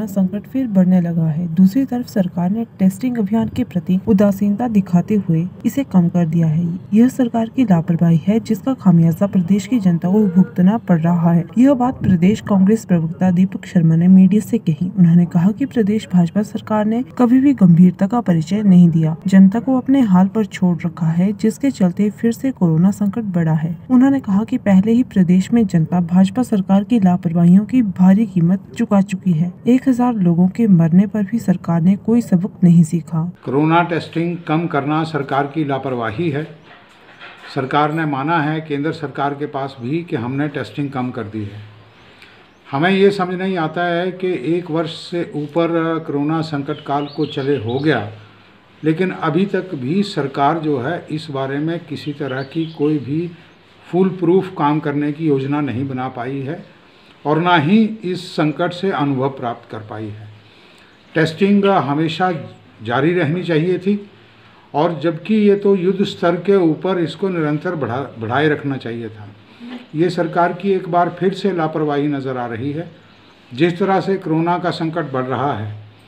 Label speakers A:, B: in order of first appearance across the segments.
A: Corona संकट फिर बढ़ने लगा है। दूसरी तरफ सरकार ने टेस्टिंग अभियान के प्रति उदासीनता दिखाते हुए इसे कम कर दिया है। यह सरकार की लापरवाही है जिसका खामियाजा प्रदेश की जनता को भुगतना पड़ रहा है। यह बात प्रदेश कांग्रेस प्रवक्ता दीपक शर्मा ने मीडिया से कही। उन्होंने कहा कि प्रदेश भाजपा सरकार ने कभी भी गंभीरता का परिचय नहीं दिया, जनता को अपने हाल पर छोड़ रखा है, जिसके चलते फिर से कोरोना संकट बढ़ा है। उन्होंने कहा कि पहले ही प्रदेश में जनता भाजपा सरकार की लापरवाहियों की भारी कीमत चुका चुकी है। 1000 लोगों के मरने पर भी सरकार ने कोई सबक नहीं सीखा।
B: कोरोना टेस्टिंग कम करना सरकार की लापरवाही है। सरकार ने माना है केंद्र सरकार के पास भी कि हमने टेस्टिंग कम कर दी है। हमें ये समझ नहीं आता है कि 1 वर्ष से ऊपर कोरोना संकट काल को चले हो गया, लेकिन अभी तक भी सरकार जो है इस बारे में किसी तरह की कोई भी फुल प्रूफ काम करने की योजना नहीं बना पाई है और ना ही इस संकट से अनुभव प्राप्त कर पाई है। टेस्टिंग हमेशा जारी रहनी चाहिए थी और जबकि ये तो युद्ध स्तर के ऊपर इसको निरंतर बढ़ाए रखना चाहिए था। ये सरकार की एक बार फिर से लापरवाही नज़र आ रही है। जिस तरह से कोरोना का संकट बढ़ रहा है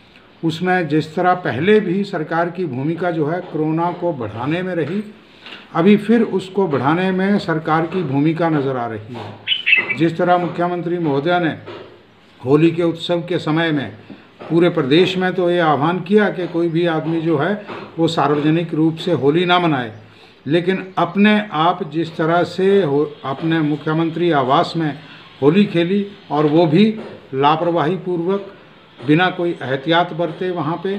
B: उसमें जिस तरह पहले भी सरकार की भूमिका जो है कोरोना को बढ़ाने में रही, अभी फिर उसको बढ़ाने में सरकार की भूमिका नज़र आ रही है। जिस तरह मुख्यमंत्री महोदय ने होली के उत्सव के समय में पूरे प्रदेश में तो ये आह्वान किया कि कोई भी आदमी जो है वो सार्वजनिक रूप से होली ना मनाए, लेकिन अपने आप जिस तरह से अपने मुख्यमंत्री आवास में होली खेली और वो भी लापरवाही पूर्वक बिना कोई एहतियात बरते वहाँ पे,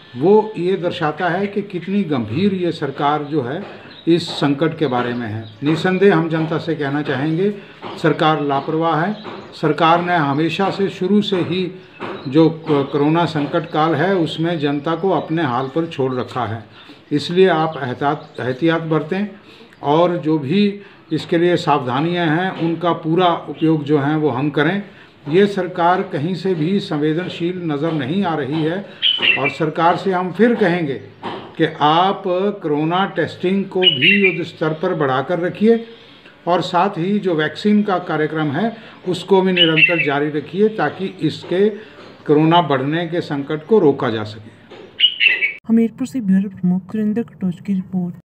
B: वो ये दर्शाता है कि कितनी गंभीर ये सरकार जो है इस संकट के बारे में है। निसंदेह हम जनता से कहना चाहेंगे सरकार लापरवाह है। सरकार ने हमेशा से शुरू से ही जो कोरोना संकट काल है उसमें जनता को अपने हाल पर छोड़ रखा है। इसलिए आप एहतियात बरतें और जो भी इसके लिए सावधानियां हैं उनका पूरा उपयोग जो है वो हम करें। ये सरकार कहीं से भी संवेदनशील नज़र नहीं आ रही है और सरकार से हम फिर कहेंगे कि आप कोरोना टेस्टिंग को भी युद्ध स्तर पर बढ़ाकर रखिए और साथ ही जो वैक्सीन का कार्यक्रम है उसको भी निरंतर जारी रखिए ताकि इसके कोरोना बढ़ने के संकट को रोका जा सके।
A: हमीरपुर से ब्यूरो प्रमुख सुरेंद्र कटोच की रिपोर्ट।